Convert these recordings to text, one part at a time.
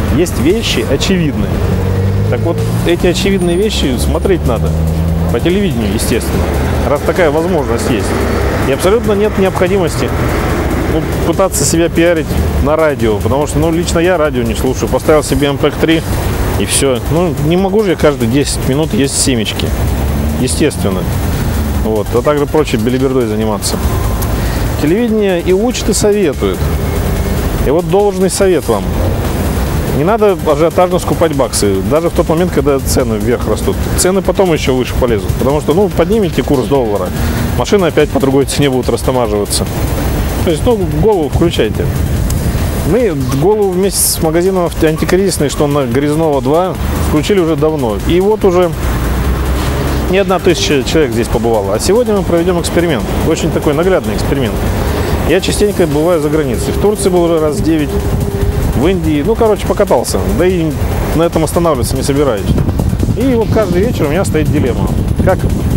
есть вещи очевидные. Так вот, эти очевидные вещи смотреть надо. По телевидению, естественно. Раз такая возможность есть. И абсолютно нет необходимости пытаться себя пиарить на радио. Потому что, лично я радио не слушаю. Поставил себе MP3 и все. Не могу же я каждые 10 минут есть семечки. Естественно. Вот. А также прочей белибердой заниматься. Телевидение и учит, и советует. И вот должный совет вам. Не надо ажиотажно скупать баксы. Даже в тот момент, когда цены вверх растут. Цены потом еще выше полезут. Потому что, поднимите курс доллара. Машины опять по другой цене будут растамаживаться. То есть, голову включайте. Мы голову вместе с магазином антикризисный, что на Грязнова 2, включили уже давно. И вот уже не 1000 человек здесь побывало. А сегодня мы проведем эксперимент. Очень такой наглядный эксперимент. Я частенько бываю за границей. В Турции был уже раз 9. В Индии, покатался. Да и на этом останавливаться не собираюсь. И вот каждый вечер у меня стоит дилемма. Как,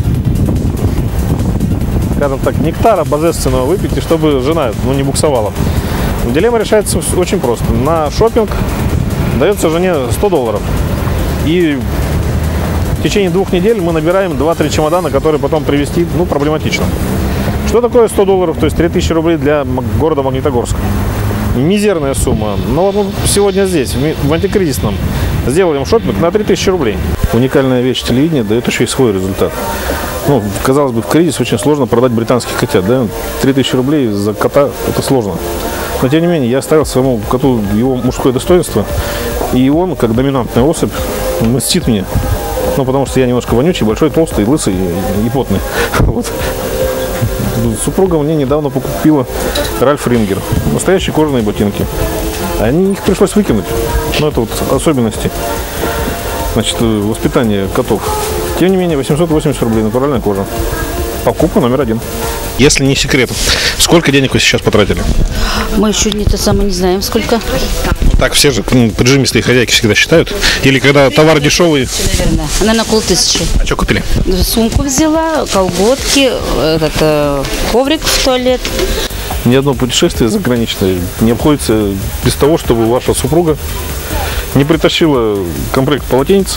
скажем так, нектара божественного выпить, и чтобы жена не буксовала. Дилемма решается очень просто. На шопинг дается жене $100. И в течение 2 недель мы набираем 2-3 чемодана, которые потом привезти, проблематично. Что такое $100? То есть 3000 рублей для города Магнитогорска. Мизерная сумма. Но сегодня здесь, в антикризисном, сделаем шопинг на 3000 рублей. Уникальная вещь телевидения дает еще и свой результат. Казалось бы, в кризис очень сложно продать британских котят. Да? 3000 рублей за кота – это сложно. Но, тем не менее, я оставил своему коту его мужское достоинство. И он, как доминантная особь, мстит мне. Потому что я немножко вонючий, большой, толстый, лысый и потный. Вот. Супруга мне недавно купила Ральф Рингер. Настоящие кожаные ботинки. Их пришлось выкинуть. Это особенности воспитания котов. Тем не менее, 880 рублей, натуральная кожа. Покупка номер 1. Если не секрет, сколько денег вы сейчас потратили? Мы еще не знаем, сколько. Так все же прижимистые хозяйки всегда считают. Или когда товар дешевый? Наверное. Она на 1500. А что купили? Сумку взяла, колготки, коврик в туалет. Ни одно путешествие заграничное не обходится без того, чтобы ваша супруга не притащила комплект полотенец.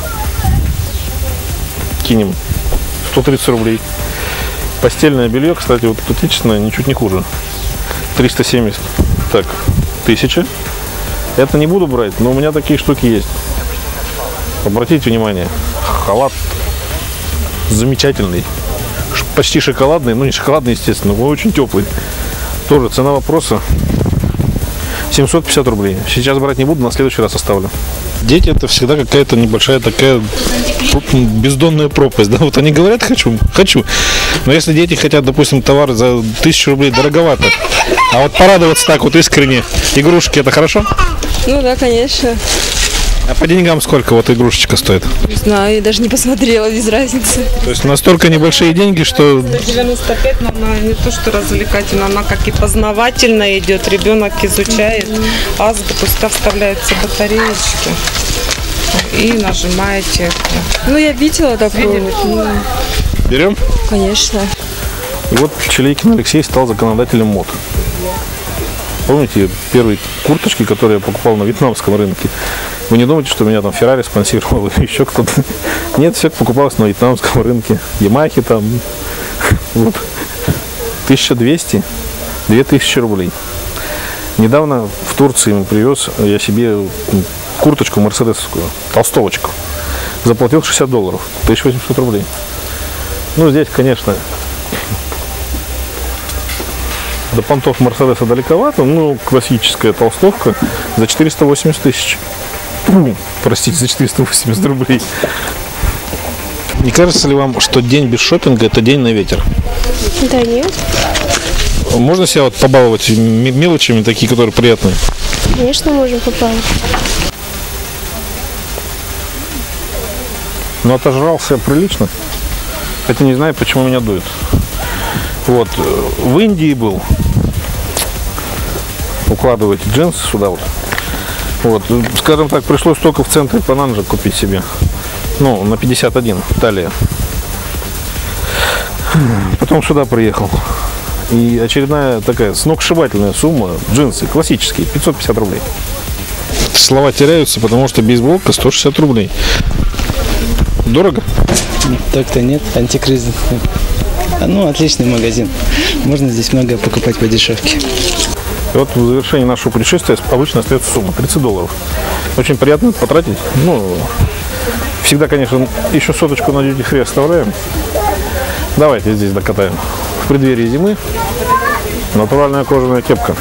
Кинем 130 рублей. Постельное белье, кстати, отечественное, ничуть не хуже. 370. Так, 1000. Это не буду брать, но у меня такие штуки есть. Обратите внимание. Халат замечательный. Почти шоколадный, не шоколадный, естественно, но очень теплый. Тоже цена вопроса 750 рублей. Сейчас брать не буду, на следующий раз оставлю. Дети — это всегда какая-то небольшая такая бездонная пропасть. Да? Они говорят хочу. Но если дети хотят, допустим, товар за 1000 рублей, дороговато. А порадоваться так искренне, игрушки — это хорошо? Да, конечно. А по деньгам сколько игрушечка стоит? Не знаю, я даже не посмотрела, без разницы. То есть настолько небольшие деньги, что... 95, но она не то что развлекательная, она как и познавательно идет. Ребенок изучает азбуку, сюда вставляются батареечки и нажимаете. Я видела такое. Берем? Конечно. И вот Челейкин Алексей стал законодателем мод. Помните первые курточки, которые я покупал на вьетнамском рынке? Вы не думаете, что меня там Феррари спонсировал или еще кто-то? Нет, все покупалось на вьетнамском рынке. Ямахи там. 1200, 2000 рублей. Недавно в Турции привез я себе курточку мерседесовскую, толстовочку. Заплатил $60, 1800 рублей. Здесь, конечно, до понтов Мерседеса далековато, классическая толстовка за 480 тысяч. Простите, за 480 рублей. Не кажется ли вам, что день без шопинга – это день на ветер? Да нет. Можно себя побаловать мелочами, такие, которые приятные? Конечно, можем побаловать. Отожрался прилично. Хотя не знаю, почему меня дует. В Индии был. Укладывайте джинсы сюда скажем так, пришлось только в центре Пананджа купить себе. На 51 талия. Потом сюда приехал. И очередная такая сногсшибательная сумма. Джинсы классические, 550 рублей. Слова теряются, потому что бейсболка 160 рублей. Дорого? Так-то нет, антикризисный. Ну, отличный магазин. Можно здесь многое покупать по дешевке. И вот в завершении нашего путешествия обычно остается сумма $30. Очень приятно потратить. Ну, всегда, конечно, еще соточку на duty free оставляем. Давайте здесь докатаем. В преддверии зимы натуральная кожаная кепка.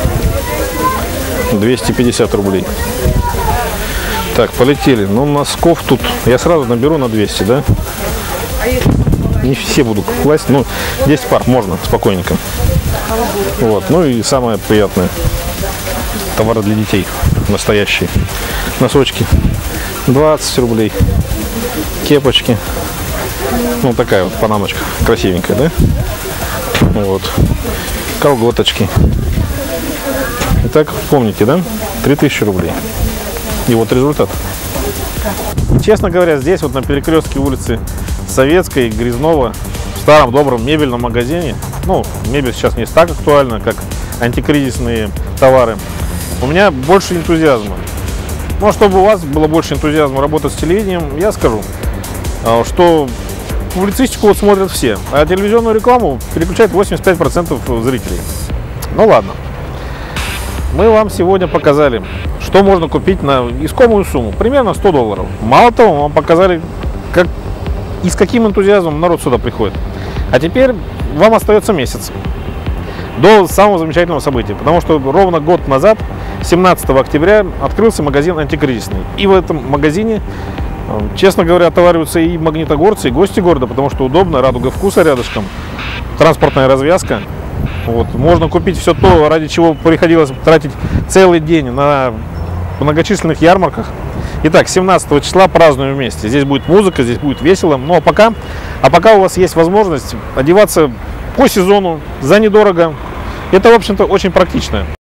250 рублей. Так, полетели. Ну, носков тут я сразу наберу на 200, да? Не все буду класть, ну, 10 пар можно спокойненько. Вот, ну и самое приятное. Товары для детей. Настоящие. Носочки. 20 рублей. Кепочки. Ну, такая вот панамочка. Красивенькая, да? Вот. Колготочки. Итак, помните, да? 3000 рублей. И вот результат. Честно говоря, здесь вот на перекрестке улицы Советской, Грязнова, в старом добром мебельном магазине, ну, мебель сейчас не так актуальна, как антикризисные товары, у меня больше энтузиазма. Ну, а чтобы у вас было больше энтузиазма работать с телевидением, я скажу, что публицистику вот смотрят все, а телевизионную рекламу переключает 85% зрителей. Ну ладно. Мы вам сегодня показали, что можно купить на искомую сумму, примерно $100. Мало того, мы вам показали, как и с каким энтузиазмом народ сюда приходит. А теперь вам остается месяц до самого замечательного события, потому что ровно год назад, 17 октября, открылся магазин антикризисный. И в этом магазине, честно говоря, отовариваются и магнитогорцы, и гости города, потому что удобно, Радуга вкуса рядышком, транспортная развязка. Вот. Можно купить все то, ради чего приходилось тратить целый день на многочисленных ярмарках. Итак, 17 числа празднуем вместе. Здесь будет музыка, здесь будет весело. Ну а пока у вас есть возможность одеваться по сезону, за недорого. Это, в общем-то, очень практично.